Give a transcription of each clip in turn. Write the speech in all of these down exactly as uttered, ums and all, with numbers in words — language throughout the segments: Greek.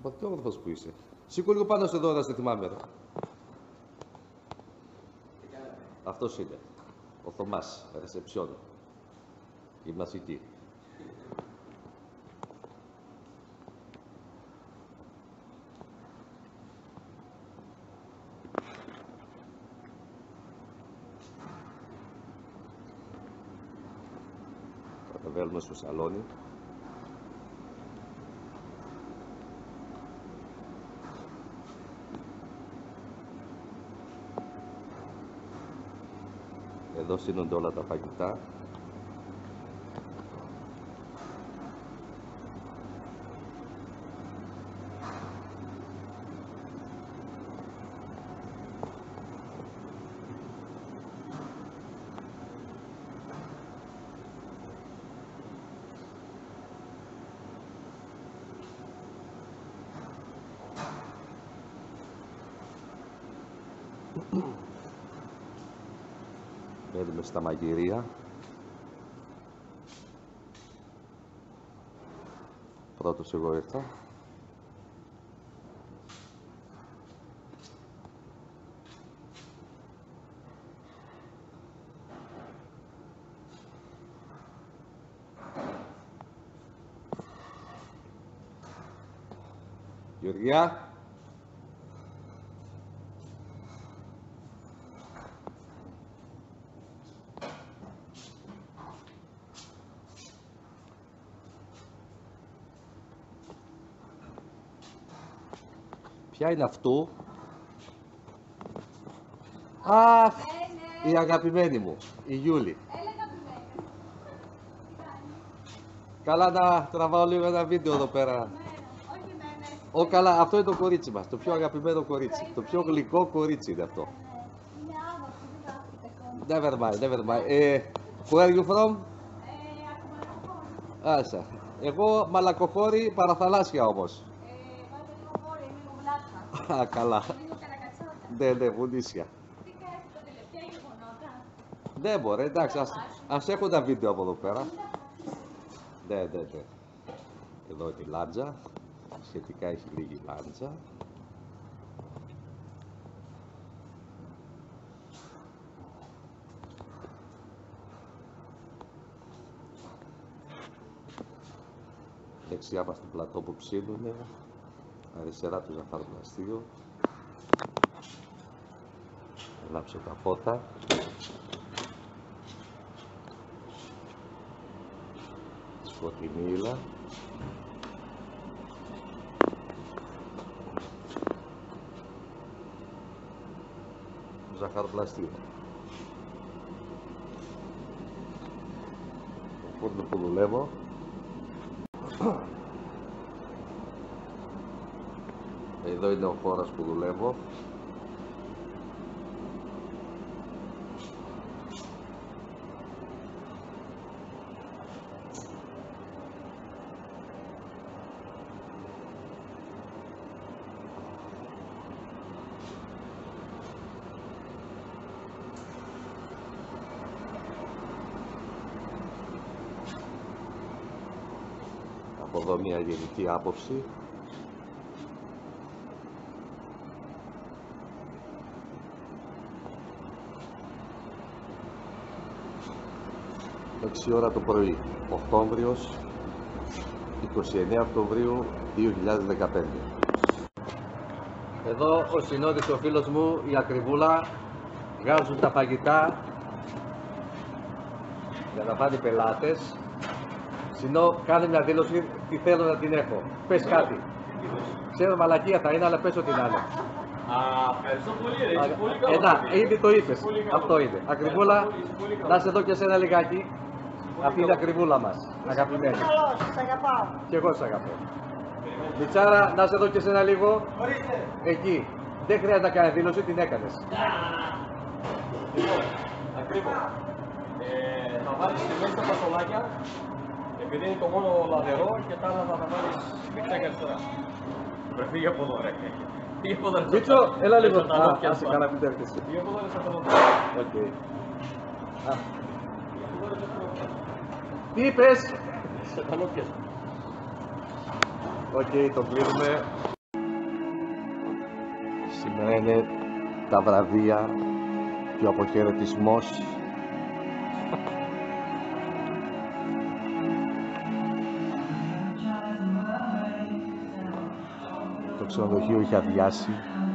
Μα τι όμορφος που είσαι. Σήκω λίγο πάνω σε εδώ, να σε θυμάμαι. Ρε. Αυτός είναι. Ο Θωμάς, ρεσεψιόν. Γυμναστική. Καταβαίνουμε στο σαλόνι. Εδώ στείνονται όλα τα φαγητά. Μπαίνουμε στα μαγειρία. Πρώτος εγώ ήρθα. Γεωργιά. Ποια είναι αυτό? Αχ, ε, ναι. Η αγαπημένη μου, η Γιούλη. Έλα αγαπημένη. Καλά να τραβάω λίγο ένα βίντεο εδώ πέρα. Όχι εμένα. Ω καλά, αυτό είναι το κορίτσι μας, το πιο αγαπημένο κορίτσι. Το πιο γλυκό κορίτσι είναι αυτό. Είναι άβοξο, δεν Never mind, never mind. Ε, where are you from? Ε, Άσα. Εγώ μαλακοχώρη, παραθαλάσσια όμως. Α, καλά. Ναι, ναι, βουνίσια. Τι κάνεις τα τελευταία γεγονότα? Ναι, μωρέ, εντάξει, ας, ας έχω τα βίντεο από εδώ πέρα. Ναι, ναι, ναι. Εδώ είναι η λάντζα. Σχετικά έχει λίγη λάντζα. Δεξιά μας το πλατό που ψήνουνε. Αριστερά του ζαχαροπλαστείο. Ελάψω τα φώτα. Σκοτεινή ύλα. Ζαχαροπλαστείο. Το φούρνο που δουλεύω. Εδώ είναι ο χώρος που δουλεύω. Από εδώ μια γενική άποψη. έξι ώρα το πρωί, Οκτώβριος, είκοσι εννέα Οκτωβρίου δύο χιλιάδες δεκαπέντε. Εδώ ο Συνόδης, ο φίλος μου, η Ακριβούλα, βγάζουν τα φαγητά για να πάνε οι πελάτες. Συνό, κάνε μια δήλωση, τι θέλω να την έχω. Πες κάτι. Ξέρω μαλακία θα είναι, αλλά πες ό,τι να είναι. Ευχαριστώ πολύ, ρε. Είσαι πολύ καλό. Εντάξει, ήδη το είπες. Αυτό είναι. Ακριβούλα, να σε δω και σε ένα λιγάκι. Αυτή είναι η Ακριβούλα μας, αγαπημένη. Καλώς, σ' αγαπάω. Και εγώ σ' αγαπώ. Μιτσάρα, να σε δω και σε ένα λίγο. Ορίστε. Εκεί. Δεν χρειάζεται να κάνει δήλωση, την έκανες. Λοιπόν, ακριβώς. Ε, θα βάλεις στη μέση τα φασολάκια, επειδή είναι το μόνο λαδερό, και τα άλλα θα τα βάλεις δεξιά και αριστερά. Πρέπει φύγει από εδώ, ρε. Φύγει από εδώ, ρε. Μίτσο, έλα λίγο. Ρε, Α, άσε καλά, μην έρχεσαι. Φύγει από εδώ, ρε, σαν τα λόγια. Οκ. Τι είπες? Σε τα λόγια. Οκ, το κλείνουμε. Σήμερα είναι τα βραβεία και ο αποχαιρετισμός. Το ξενοδοχείο είχε αδειάσει.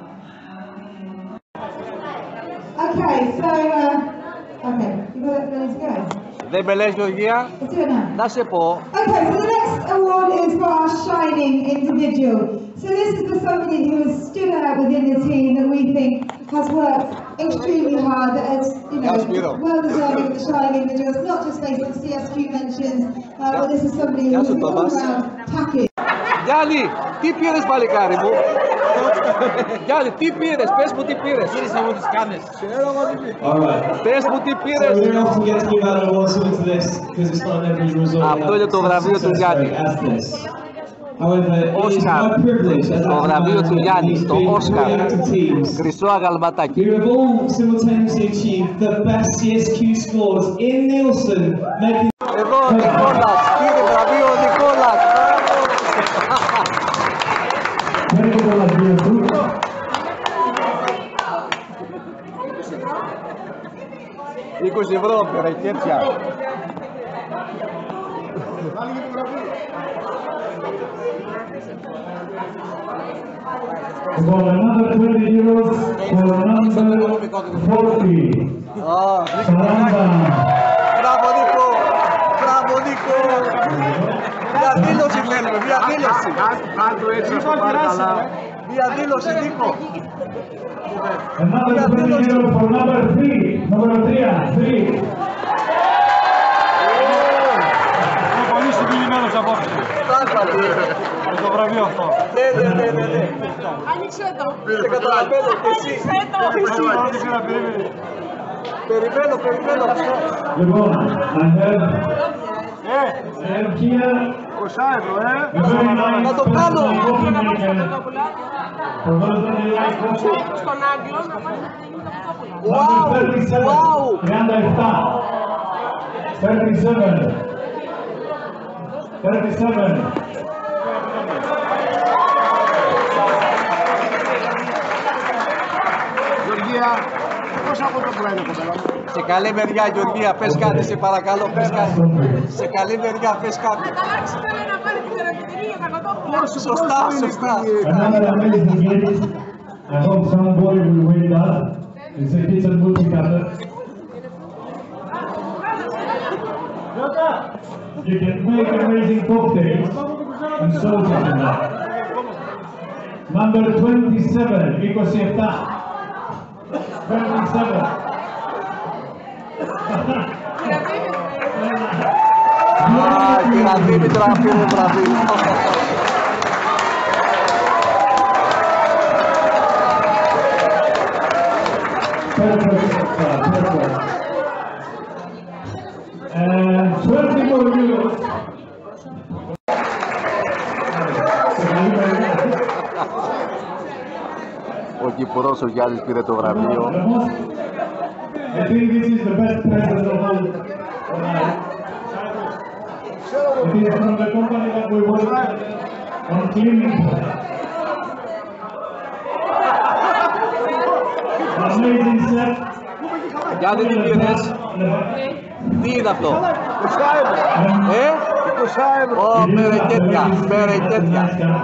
Okay, so, uh, okay, you got it ready to go? Δεν με λες, Γεωργία? Let's do it now. Να σε πω. Okay, so the next award is for our shining individual. So this is for somebody who has stood out within the team that we think has worked extremely hard, that is, you know, well deserving of the shining individual. It's not just based on C S Q mentions, uh, but this is somebody who is all around tackling. Γιάννη, τι πήρες παλικάρι μου? Γιάννη, τι πήρες, πες μου τι πήρες. Πήρες μου τις κάνες. Πες μου τι πήρες. Αυτό είναι το βραβείο του Γιάννη. Όσκαρ, το βραβείο του Γιάννη, το Όσκαρ, χρυσό αγαλματάκι. Εδώ ο Νικόλας, κύριε βραβείο ο Νικόλας. είκοσι ευρώ πέρα, κέρδια. For another twenty euros for number forty. Μπράβο Νίκο, μπράβο Νίκο. Μια δήλωση θέλουμε, μια δήλωση. Μια δήλωση Νίκο. Another twenty euros for number three. Number three. Three. Είμαι πολύ συγκινημένος απόψε. Πράγματι. Με το βραβείο αυτό. Ναι, ναι, ναι, ναι, ναι. Άνοιξε το. Δεν καταλαβαίνω και εσύ. Άνοιξε να περίμενε. Περιμένω, περιμένω. Λοιπόν, I have, Ε, I have here είκοσι ευρώ, ε. a very nice Να το κάνω. For those of you like coffee. Στον Άγγλο να πάρει Wow, wow. thirty-seven. thirty-seven. thirty-seven. Γεωργία, πόσα από το πλάνο κοπέλα. Σε καλή μεριά Γεωργία, πες κάτι, σε παρακαλώ, πες κάτι. Σε καλή μεριά, πες κάτι. αλλάξει τώρα να πάρει την ερωτηρία για τα κοτόπουλα. Σωστά, σωστά. Another amazing gift. I hope somebody will win that. It's a kitchen multi-cutter. You can make amazing cocktails and sauces in that. Number twenty-seven, είκοσι επτά. twenty-seven. Α, κύριε Δήμητρα, πήρε βραβείο. Perfect, uh, perfect. And twenty more euros. Ο Κυπουρός ο Γιάννης πήρε το βραβείο. I think this is the best present of all. It is from the company that we work on cleaning. Amazing set. Γιάννη, τι πήρες? Τι είναι αυτό? Ε? Ω, μερεκέτια, μερεκέτια.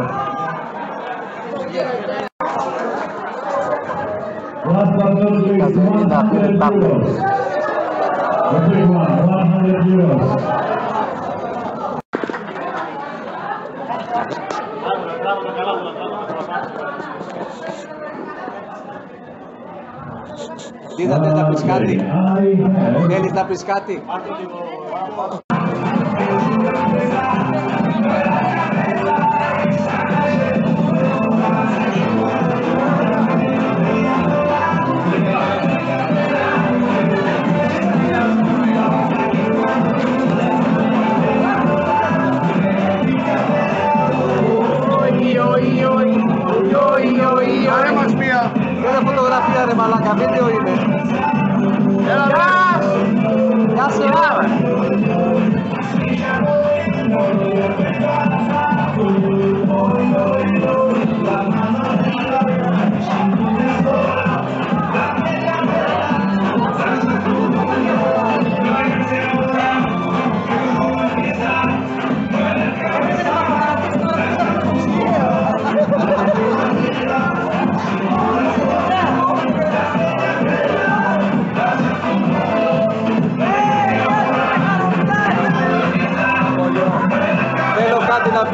Last but not least, one hundred euros. The big one, one hundred euros. Είδατε να πεις κάτι? I have Θέλεις να πεις κάτι? Φέρε φωτογραφία ρε μαλάκα, βίντεο είναι. Γεια σου! Γεια σου!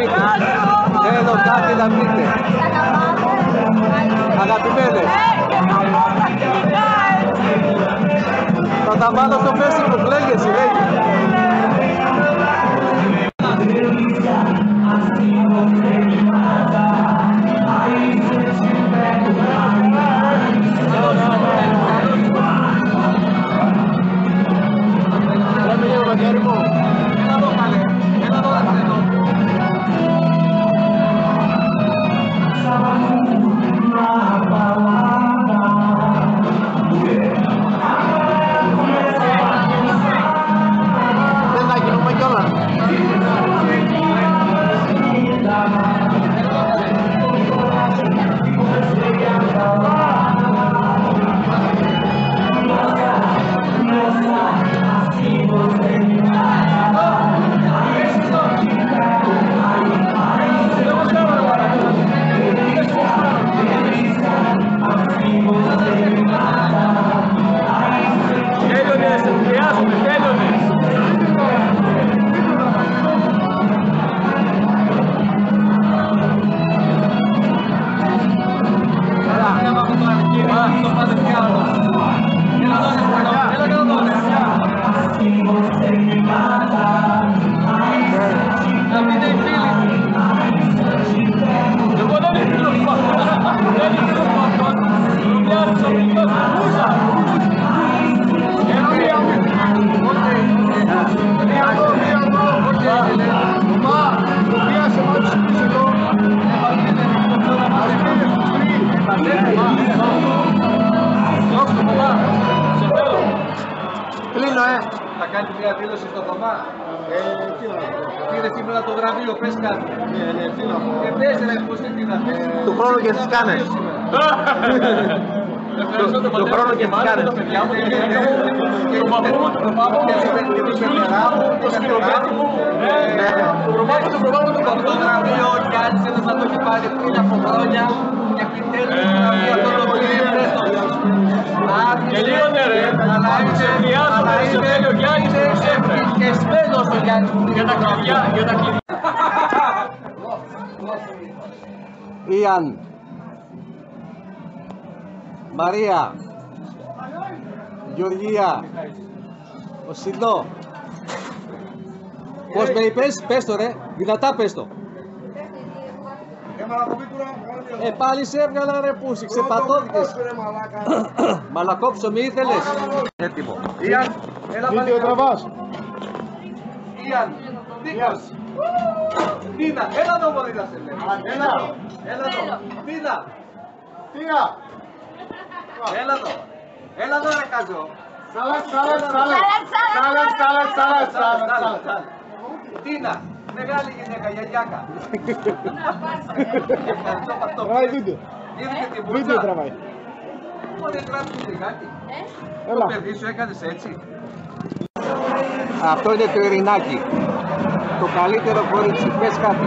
πείτε. Θέλω κάτι να πείτε. Αγαπημένες. Θα τα βάλω στο Facebook, λέγεσαι, λέγε. Κλείνω, ε! Θα κάνει μια δήλωση στο Θωμά. Ε, τι να πω. Πήρε σήμερα το βραβείο, πες κάτι. Ναι, ναι, τι να πω. Ε, πες ρε, πώς τι να πεις. Του χρόνου και στις κάνες. Του χρόνου και στις κάνες. Το παιδιά μου, το παππού μου, το παππού μου, το σιούλα μου, το σκυλοπέτη μου. Το προβάδι του προβάδι του παππού. Το βραβείο ο Γιάννης ένας θα το έχει πάρει πριν από χρόνια. Και επιτέλους το βραβείο αυτό το πήρε πρέστο. Και λίγο ναι ρε, αλλά είσαι τέλειο Γιάννης και σπέλος ο Γιάννης για τα κλειδιά, για τα κλειδιά. Ιαν, Μαρία, Γεωργία, ο Σινό. Πώς με είπες, πες το ρε, δυνατά πες το. Ε, πάλι σε έβγαλα ρε πούσι, ξεπατώθηκες. Μαλακό ψωμί ήθελες. Έτοιμο. Ιαν, έλα πάλι. Βίντεο τραβάς. Ιαν, Νίκος. Δίνα, έλα εδώ μπορεί να σε λέει. Έλα, έλα εδώ. Δίνα. Δίνα. Έλα εδώ. Έλα εδώ ρε καζό. Σαλάτ, σαλάτ, σαλάτ. Σαλάτ, σαλάτ, σαλάτ, σαλάτ. Δίνα. Μεγάλη γυναίκα, γιαγιάκα. Τραβάει βίντεο. Βίντεο τραβάει. Μπορεί να γράψεις λιγάκι. Το παιδί σου έκανες έτσι. Αυτό είναι το Ειρηνάκι. Το καλύτερο κορίτσι. Πες κάτι.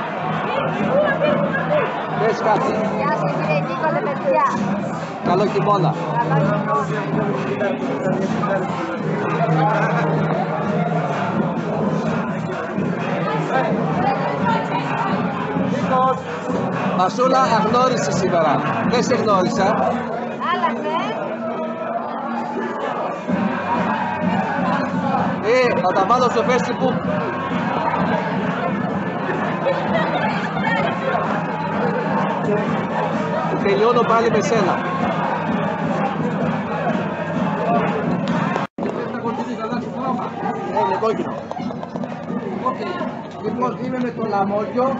Πες κάτι. Γεια σας κύριε Νίκολε παιδιά. Καλό χειμώνα. Μασούλα, αγνώρισε σήμερα. Δεν σε γνώρισα. Άλλαξε. Ε, θα τα βάλω στο Facebook. Τελειώνω πάλι με σένα. Είναι κόκκινο. Λοιπόν, είμαι με το λαμόγιο.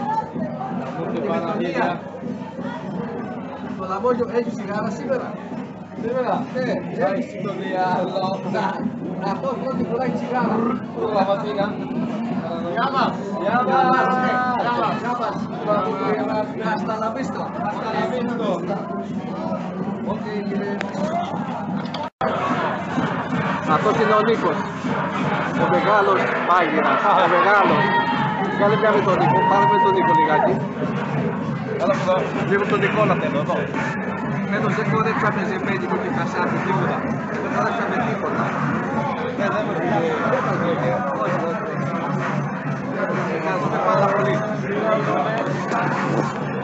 Το λαμόγιο έχει σιγάρα σήμερα. Σήμερα. Ναι, έχει το διάλογο. Αυτό πρώτη φορά έχει σιγάρα. Γεια μας. Γεια μας. Γεια μας. Hasta la vista. Hasta la vista. Οκ, κύριε. Αυτός είναι ο Νίκος. Ο μεγάλος μάγειρας. Ο μεγάλος. Κάνε μια με τον Νίκο. Πάμε με τον Νίκο λιγάκι. Λίγο τον Νικόλα θέλω εδώ. Φέτος δεν χορέψαμε ζεμένικο και κασάφι τίποτα. Δεν χορέψαμε τίποτα. Δεν με πήγε. Όχι, όχι. Ευχαριστούμε πάρα πολύ.